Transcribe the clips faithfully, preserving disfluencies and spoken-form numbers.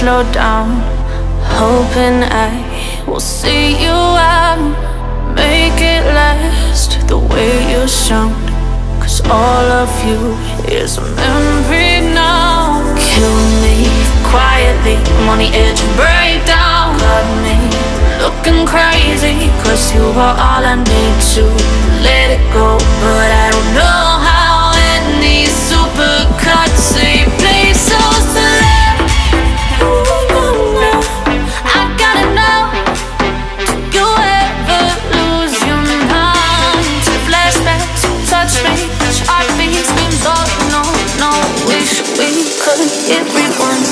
slow down, hoping I will see you out. Make it last the way you sound, 'cause all of you is a memory now. Kill me quietly, I'm on the edge of breakdown. Got me looking crazy, 'cause you are all I need to let it go. But I don't know how, in these supercuts they play so select. I gotta know, do you ever lose your mind to flashbacks? Touch me, heartbeat screams, oh no, no. Wish we could hit rewind.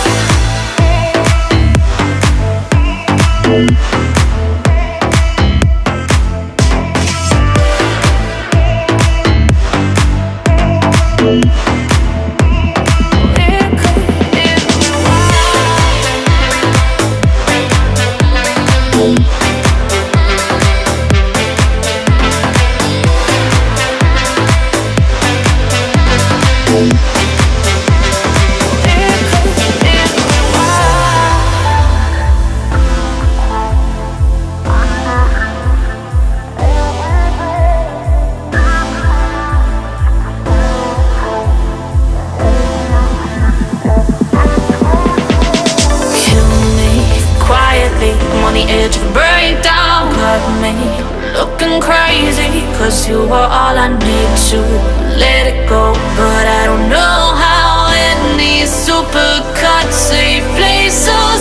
Looking crazy, 'cause you are all I need to let it go. But I don't know how, in these supercuts they play so